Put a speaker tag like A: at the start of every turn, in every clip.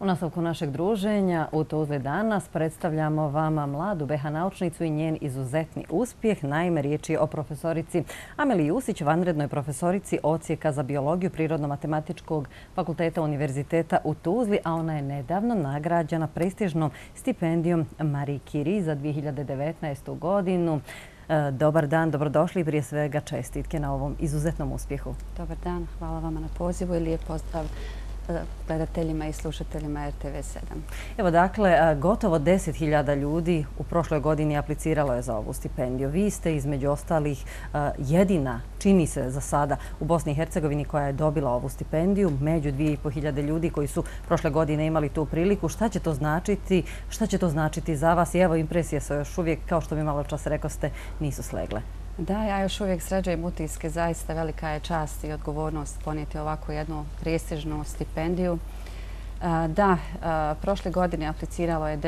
A: U nastavku našeg druženja u Tuzli danas predstavljamo vama mladu BH naučnicu i njen izuzetni uspjeh. Naime, riječ je o profesorici Ameliji Jusić, vanrednoj profesorici Odsjeka za biologiju Prirodno-matematičkog fakulteta Univerziteta u Tuzli, a ona je nedavno nagrađena prestižnom stipendijom Marie Curie za 2019. godinu. Dobar dan, dobrodošli i prije svega čestitke na ovom izuzetnom uspjehu.
B: Dobar dan, hvala vama na pozivu i lijep pozdrav gledateljima i slušateljima RTV7.
A: Evo dakle, gotovo 10.000 ljudi u prošloj godini apliciralo je za ovu stipendiju. Vi ste između ostalih jedina, čini se za sada, u Bosni i Hercegovini koja je dobila ovu stipendiju. Među 2.500 ljudi koji su prošle godine imali tu priliku. Šta će to značiti? Šta će to značiti za vas? I evo, impresije su još uvijek, kao što mi malo čas rekoste, nisu slegle.
B: Da, ja još uvijek sređujem utiske. Zaista velika je čast i odgovornost ponijeti ovako jednu prestižnu stipendiju. Da, prošle godine apliciralo je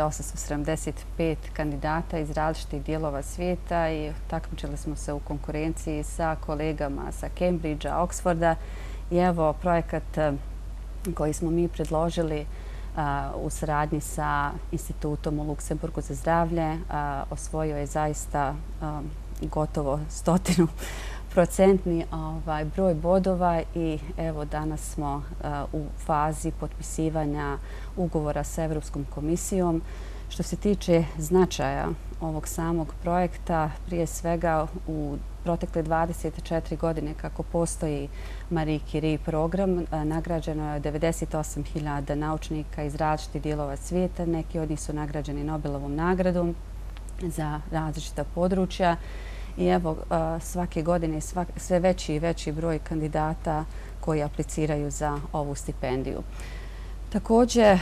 B: 9.875 kandidata iz različitih dijelova svijeta i takmičili smo se u konkurenciji sa kolegama sa Cambridgea, Oxforda. I evo, projekat koji smo mi predložili u saradnji sa Institutom u Luksemburgu za zdravlje osvojio je zaista gotovo 100% broj bodova i evo danas smo u fazi potpisivanja ugovora sa Europskom komisijom. Što se tiče značaja ovog samog projekta, prije svega u protekle 24 godine kako postoji Marie Curie program, nagrađeno je 98.000 naučnika iz različitih dijelova svijeta. Neki od njih su nagrađeni Nobelovom nagradom za različita područja. I evo, svake godine sve veći i veći broj kandidata koji apliciraju za ovu stipendiju. Također,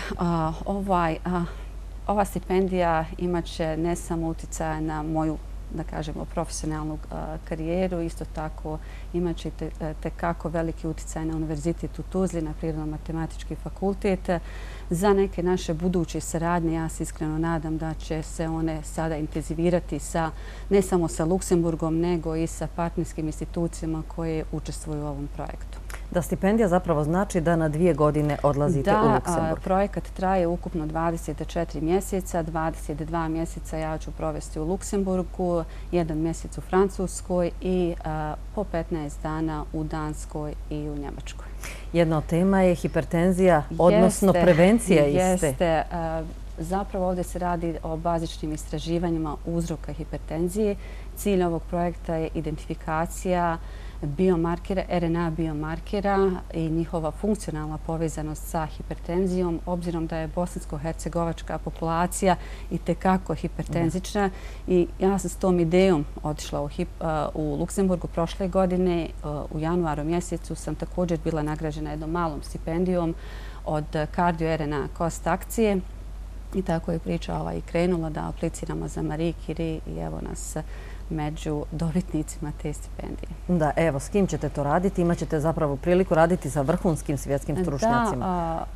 B: ova stipendija imat će ne samo utjecaja na moju, da kažemo, profesionalnu karijeru, isto tako imat će tekako veliki utjecaj na Univerzitet u Tuzli, na Prirodno-matematički fakultet. Za neke naše buduće saradnje ja se iskreno nadam da će se one sada intenzivirati ne samo sa Luksemburgom, nego i sa partnerskim institucijama koje učestvuju u ovom projektu.
A: Da stipendija zapravo znači da na 2 godine odlazite u Luksemburg.
B: Da, projekat traje ukupno 24 mjeseca. 22 mjeseca ja ću provesti u Luksemburgu, 1 mjesec u Francuskoj i po 15 dana u Danskoj i u Njemačkoj.
A: Jedna od tema je hipertenzija, odnosno prevencija iste.
B: Jeste. Zapravo ovdje se radi o bazičnim istraživanjima uzroka hipertenzije. Cilj ovog projekta je identifikacija biomarkera, RNA biomarkera i njihova funkcionalna povezanost sa hipertenzijom, obzirom da je bosansko-hercegovačka populacija i tekako hipertenzična. I ja sam s tom idejom otišla u Luksemburgu prošle godine. U januaru mjesecu sam također bila nagrađena jednom malom stipendijom od Cardio RNA Cost akcije. I tako je priča i krenula da apliciramo za Marie Curie i evo nas među dobitnicima te stipendije.
A: Da, evo, s kim ćete to raditi? Imaćete zapravo priliku raditi sa vrhunskim svjetskim stručnjacima.
B: Da,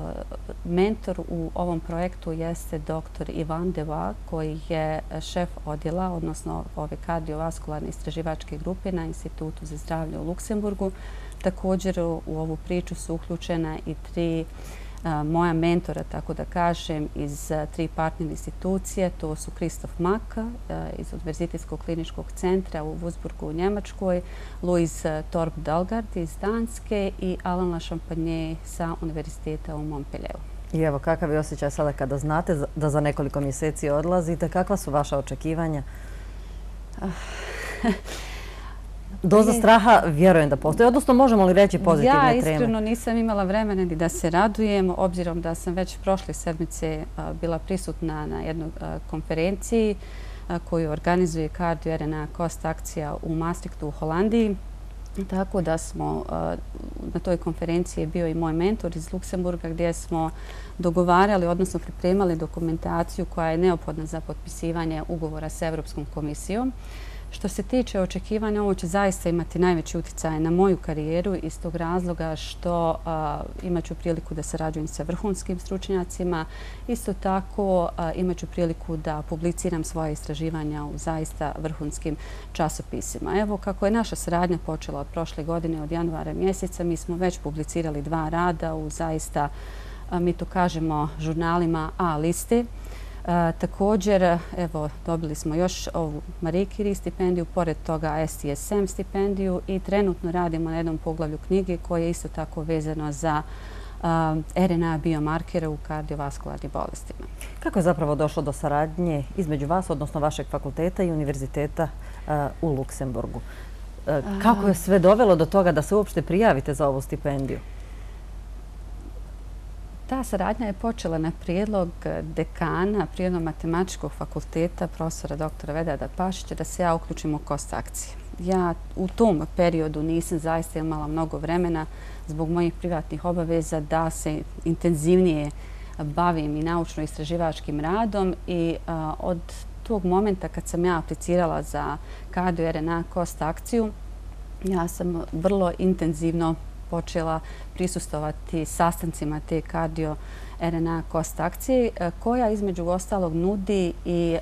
B: mentor u ovom projektu jeste dr. Ivan Deva, koji je šef odjela, odnosno ove kardiovaskularne istraživačke grupe na Institutu za zdravlje u Luksemburgu. Također u ovu priču su uključena i 3 moja mentora, tako da kažem, iz 3 partner institucije. To su Kristof Mak iz Univerzitetskog kliničkog centra u Würzburgu u Njemačkoj, Louis Torp Dalgard iz Danske i Alain Lachampagne sa Univerziteta u Montpellieru.
A: I evo, kakav je osjećaj sada kada znate da za nekoliko mjeseci odlazite? Kakva su vaša očekivanja? Doza straha vjerujem da postoji, odnosno možemo li reći pozitivne treme?
B: Ja iskreno nisam imala vremena ni da se radujem, obzirom da sam već prošle sedmice bila prisutna na jednoj konferenciji koju organizuje Cardio RNA Cost akcija u Maastrichtu u Holandiji. Tako da smo na toj konferenciji bio i moj mentor iz Luksemburga gdje smo dogovarali, odnosno pripremali dokumentaciju koja je neophodna za potpisivanje ugovora sa Europskom komisijom. Što se tiče očekivanja, ovo će zaista imati najveći utjecaj na moju karijeru iz tog razloga što imat ću priliku da sarađujem sa vrhunskim stručnjacima. Isto tako imat ću priliku da publiciram svoje istraživanja u zaista vrhunskim časopisima. Evo, kako je naša saradnja počela od prošle godine, od januara mjeseca, mi smo već publicirali 2 rada u zaista mi to kažemo, žurnalima A liste. Također, evo, dobili smo još ovu Marie Curie stipendiju, pored toga STSM stipendiju i trenutno radimo na jednom poglavlju knjige koje je isto tako vezano za RNA biomarkere u kardiovaskularnim bolestima.
A: Kako je zapravo došlo do saradnje između vas, odnosno vašeg fakulteta i univerziteta u Luksemburgu? Kako je sve dovelo do toga da se uopšte prijavite za ovu stipendiju?
B: Ta saradnja je počela na prijedlog dekana Prirodno-matematičkog fakulteta, profesora dr. Vedada Pašića, da se ja uključim u KOST akcije. Ja u tom periodu nisam zaista imala mnogo vremena zbog mojih privatnih obaveza da se intenzivnije bavim i naučno-istraživačkim radom i od tog momenta kad sam ja aplicirala za kardio-RNA KOST akciju, ja sam vrlo intenzivno počela prisustvovati sastancima te kardio-RNA KOST akcije koja između ostalog nudi i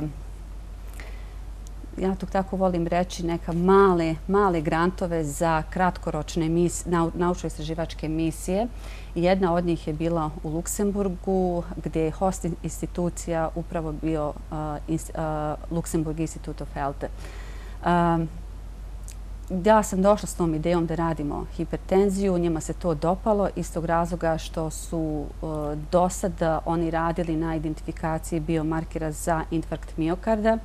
B: ja to tako volim reći, neka male grantove za kratkoročne naučno-istraživačke misije. Jedna od njih je bila u Luksemburgu, gdje je host institucija upravo bio Luxembourg Institute of Health. Ja sam došla s tom idejom da radimo hipertenziju. Njima se to dopalo iz tog razloga što su do sada oni radili na identifikaciji biomarkera za infarkt miokarda.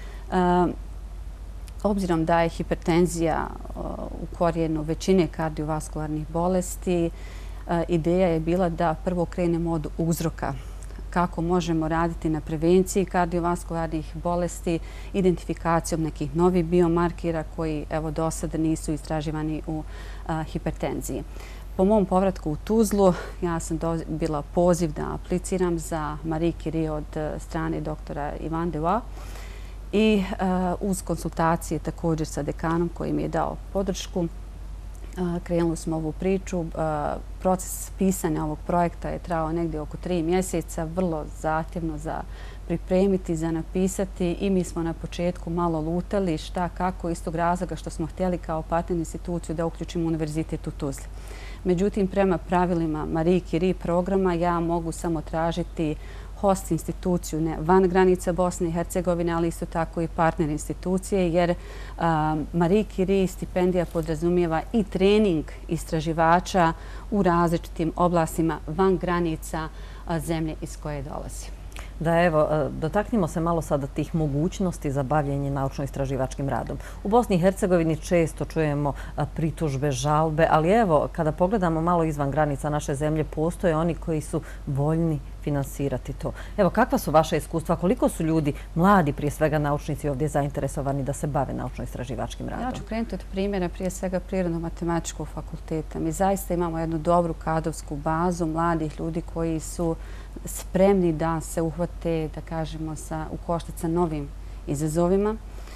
B: Obzirom da je hipertenzija u korijenu većine kardiovaskularnih bolesti, ideja je bila da prvo krenemo od uzroka. Kako možemo raditi na prevenciji kardiovaskularnih bolesti, identifikacijom nekih novih biomarkera koji evo do sada nisu istraživani u hipertenziji. Po mom povratku u Tuzlu ja sam dobila poziv da apliciram za Marie Curie od strane doktora Ivan Dewa i uz konsultacije također sa dekanom koji mi je dao podršku. Krenuli smo ovu priču. Proces pisanja ovog projekta je trajao negdje oko 3 mjeseca, vrlo zahtjevno za pripremiti, za napisati i mi smo na početku malo lutali šta, kako, iz tog razloga što smo htjeli kao partner instituciju da uključimo univerzitet u Tuzli. Međutim, prema pravilima Marie Curie programa ja mogu samo tražiti host instituciju van granica Bosne i Hercegovine, ali isto tako i partner institucije, jer Marie Curie stipendija podrazumijeva i trening istraživača u različitim oblastima van granica zemlje iz koje dolazi.
A: Da, evo, dotaknimo se malo sada tih mogućnosti za bavljenje naučno-istraživačkim radom. U Bosni i Hercegovini često čujemo pritužbe, žalbe, ali evo, kada pogledamo malo izvan granica naše zemlje, postoje oni koji su voljni finansirati to. Evo, kakva su vaša iskustva? Koliko su ljudi, mladi prije svega naučnici, ovdje zainteresovani da se bave naučno-istraživačkim radom?
B: Ja ću krenuti od primjera prije svega Prirodno-matematičkog fakulteta. Mi zaista imamo jednu dobru kadrovsku bazu mladih ljudi koji su spremni da se uhvate, da kažemo, u koštac sa novim izazovima.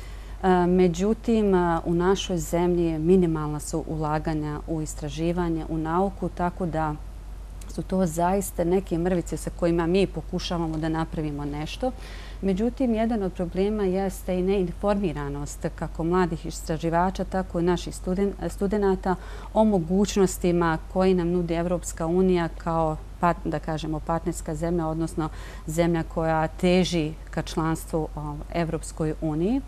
B: Međutim, u našoj zemlji minimalna su ulaganja u istraživanje, u nauku, tako da su to zaista neke mrvice sa kojima mi pokušavamo da napravimo nešto. Međutim, jedan od problema jeste i neinformiranost kako mladih istraživača, tako i naših studenata o mogućnostima koje nam nudi Evropska unija kao, da kažemo, partnerska zemlja, odnosno zemlja koja teži ka članstvu Evropskoj uniji.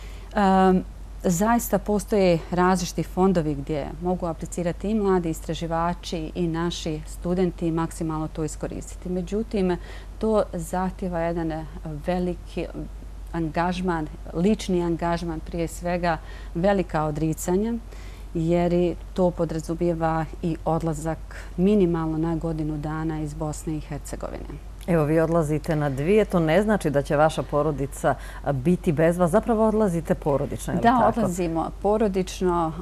B: Zaista postoje različiti fondovi gdje mogu aplicirati i mladi istraživači i naši studenti i maksimalno to iskoristiti. Međutim, to zahtjeva jedan veliki angažman, lični angažman, prije svega velika odricanja, jer to podrazumijeva i odlazak minimalno na godinu dana iz Bosne i Hercegovine.
A: Evo, vi odlazite na 2, to ne znači da će vaša porodica biti bez vas. Zapravo odlazite porodično, je li tako?
B: Da, odlazimo porodično.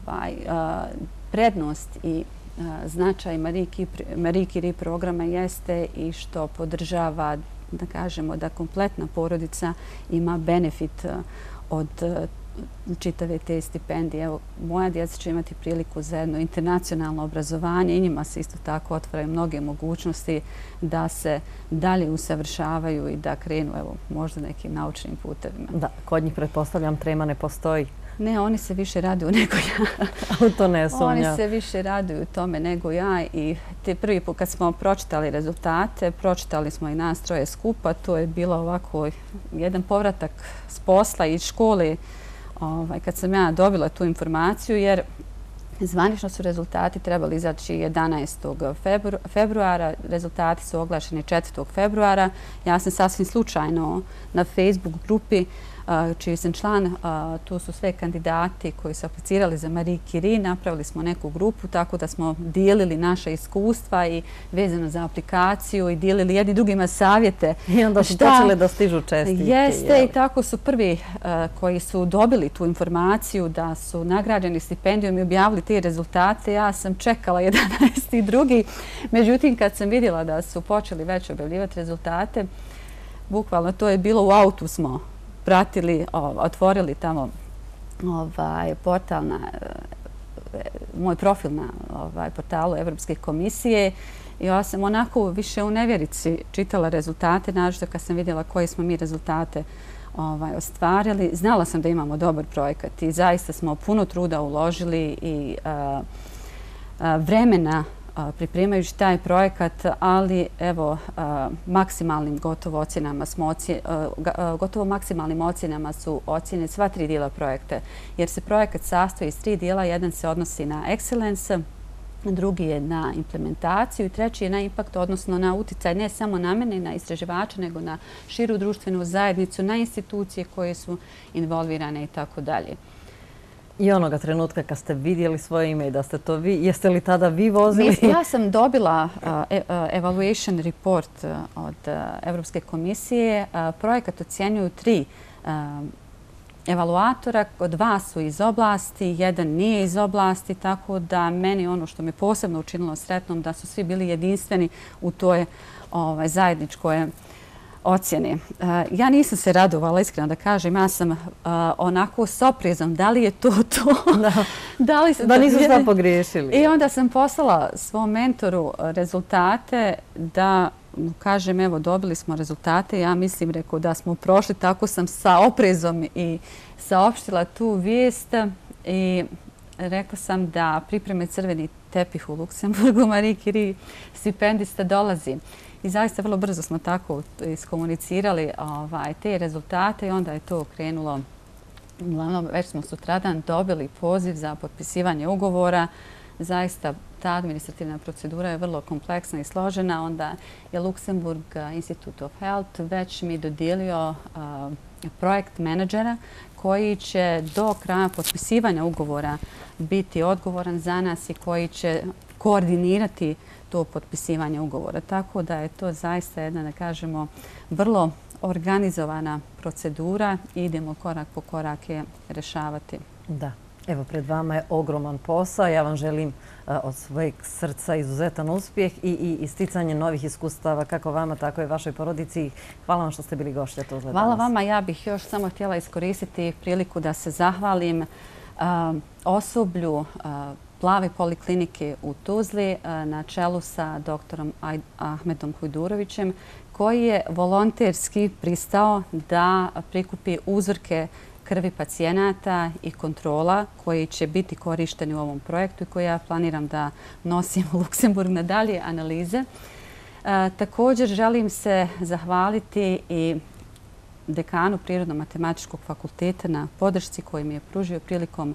B: Prednost i značaj Marie Curie programa jeste i što podržava, da kažemo, da kompletna porodica ima benefit od čitave te stipendije. Evo, moja djeca će imati priliku za jedno internacionalno obrazovanje i njima se isto tako otvaraju mnoge mogućnosti da se dalje usavršavaju i da krenu, evo, možda nekim naučnim putevima.
A: Da, kod njih pretpostavljam trema ne postoji.
B: Ne, oni se više raduju nego ja.
A: U to ne sumnjam.
B: Oni se više raduju tome nego ja i te prvi put kad smo pročitali rezultate, pročitali smo i nas troje skupa, to je bilo ovako jedan povratak s posla iz škole kad sam ja dobila tu informaciju, jer zvanično su rezultati trebali izaći 11. februara, rezultati su oglašeni 4. februara. Ja sam sasvim slučajno na Facebook grupi čiji sam član, tu su sve kandidati koji su aplicirali za Marie Curie, napravili smo neku grupu tako da smo dijelili naše iskustva i vezano za aplikaciju i dijelili jedni drugima savjete.
A: I onda su počeli da stižu čestitke.
B: Jeste, i tako su prvi koji su dobili tu informaciju da su nagrađeni stipendijom i objavili te rezultate. Ja sam čekala 11.2. Međutim, kad sam vidjela da su počeli već objavljivati rezultate, bukvalno to je bilo u autu smo pratili, otvorili tamo portal moj profil na portalu Evropske komisije i ja sam onako više u nevjerici čitala rezultate, naročito kad sam vidjela koje smo mi rezultate ostvarili. Znala sam da imamo dobar projekat i zaista smo puno truda uložili i vremena pripremajući taj projekat, ali evo maksimalnim gotovo maksimalnim ocjenama su ocjene sva 3 dijela projekta, jer se projekat sastoji iz 3 dijela. Jedan se odnosi na excellence, drugi je na implementaciju i treći je na impact, odnosno na uticaj ne samo na mene i na istraživača, nego na širu društvenu zajednicu, na institucije koje su involvirane i tako dalje.
A: I onoga trenutka kad ste vidjeli svoje ime i da ste to vi, jeste li tada vi vozili?
B: Ja sam dobila evaluation report od Evropske komisije. Projekat ocjenjuju 3 evaluatora. 2 su iz oblasti, 1 nije iz oblasti, tako da meni ono što me posebno učinilo sretnom da su svi bili jedinstveni u toj zajedničkoj ocjene. Ja nisam se radovala, iskreno da kažem, ja sam onako s oprezom da li je to to.
A: Da nisu šta pogriješili.
B: I onda sam poslala svom mentoru rezultate da kažem, evo, dobili smo rezultate. Ja mislim, rekao, da smo prošli, tako sam sa oprezom i saopštila tu vijest i rekla sam da pripreme crveni tepih u Luksemburgu, Marie Curie stipendista dolazi. I zaista vrlo brzo smo tako iskomunicirali te rezultate i onda je to krenulo. Uglavnom, već smo sutradan dobili poziv za potpisivanje ugovora. Zaista ta administrativna procedura je vrlo kompleksna i složena. Onda je Luxembourg Institute of Health već mi dodijelio projekt menadžera koji će do kraja potpisivanja ugovora biti odgovoran za nas i koji će koordinirati to potpisivanje ugovora. Tako da je to zaista jedna, da kažemo, vrlo organizovana procedura i idemo korak po korak je rješavati.
A: Da. Evo, pred vama je ogroman posao. Ja vam želim od svojeg srca izuzetan uspjeh i isticanje novih iskustava kako vama, tako i vašoj porodici. Hvala vam što ste bili gošća Tuzle danas.
B: Hvala vama. Ja bih još samo htjela iskoristiti priliku da se zahvalim osoblju Plave poliklinike u Tuzli na čelu sa doktorom Ahmedom Hujdurovićem, koji je volonterski pristao da prikupi uzorke krvi pacijenata i kontrola koji će biti korišteni u ovom projektu i koji ja planiram da nosim u Luksemburg na dalje analize. Također želim se zahvaliti i dekanu Prirodno-matematičkog fakulteta na podršci koji mi je pružio prilikom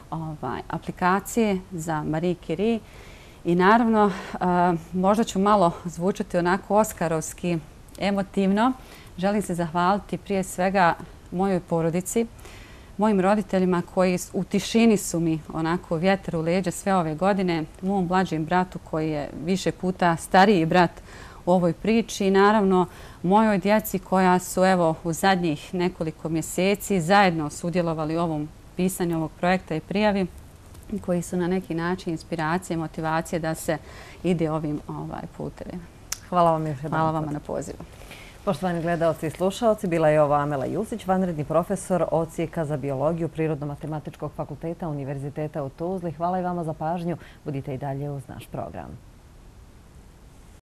B: aplikacije za Marie Curie. I naravno, možda ću malo zvučati onako oskarovski emotivno. Želim se zahvaliti prije svega mojoj porodici, mojim roditeljima koji u tišini su mi onako vjetar u leđa sve ove godine, mom mlađem bratu koji je više puta stariji brat u ovoj priči i naravno mojoj djeci koja su evo u zadnjih nekoliko mjeseci zajedno sudjelovali u ovom pisanju ovog projekta i prijavi, koji su na neki način inspiracije, motivacije da se ide ovim putevima.
A: Hvala vam još jedan.
B: Hvala vam na pozivu.
A: Poštovani gledalci i slušalci, bila je ovo Amela Jusić, vanredni profesor Odsjeka za biologiju Prirodno-matematičkog fakulteta Univerziteta u Tuzli. Hvala i vama za pažnju. Budite i dalje uz naš program.